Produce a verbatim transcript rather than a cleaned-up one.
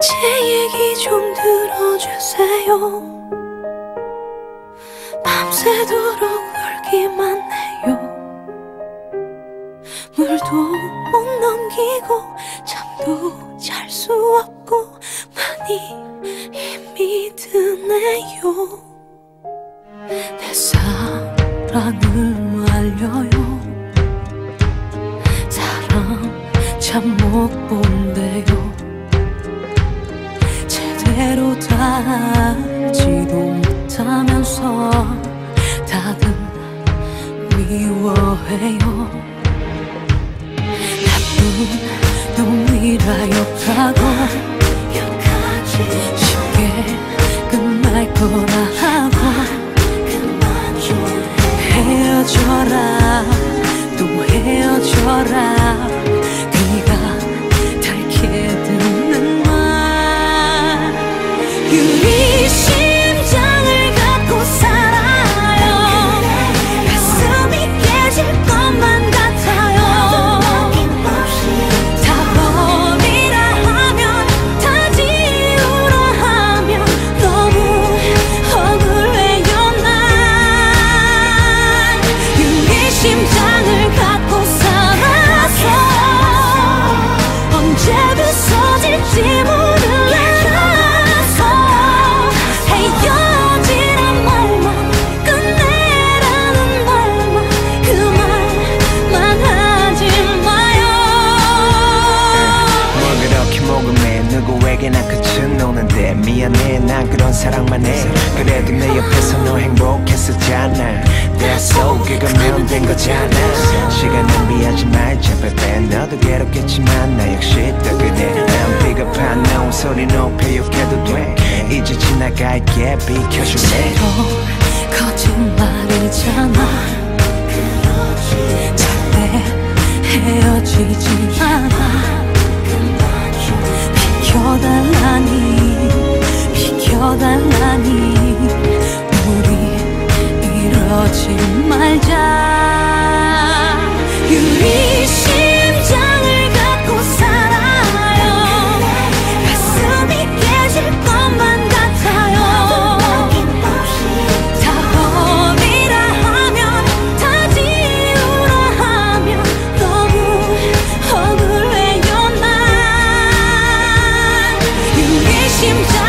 얘기 좀 들어주세요. 밤새도록 울기만 해요. 물도 못 넘기고 잠도 잘 수 없고 많이 힘이 드네요. 내 사랑을 알려요. 사랑 참 못 본대요. 제대로 다 알지도 못하면서 다들 미워해요. 나쁜 놈이라 욕하고 쉽게 끝날 거라 하고 헤어져라 또 헤어져라 네가 닳게 듣는 말. 유리 심장을 갖고 살아요. 가슴이 깨질 것만 같아요. 다 버리라 하면 다 지우라 하면 너무 억울해요 난. 유리 심장을 갖고 살아서 언제 부서질지 몰라서 헤어지란 말만 끝내라는 말만 그 말만 하지 마요. 뭘 그렇게 모금해 누구에게나 끝은 오는데 미안해 난 그런 사랑만 해. 그래도 내 옆에서 너 행복했었잖아. That's so 그거면 된 거잖아. 시간 낭비하지 말자 baby. 너도 괴롭겠지만 나 역시 또 그래. 난 비겁한 너 소리 높여 욕해도 돼. 이제 지나갈게 비켜줄래. 또 거짓말이잖아. 절대 헤어지지 않아. 비켜달라니 비켜달라니 우리 이러지 말자. 유리 심장을 갖고 살아요. 가슴이 깨질 것만 같아요. 다 버리라 하면 다 지우라 하면 너무 억울해요 난. 유리 심장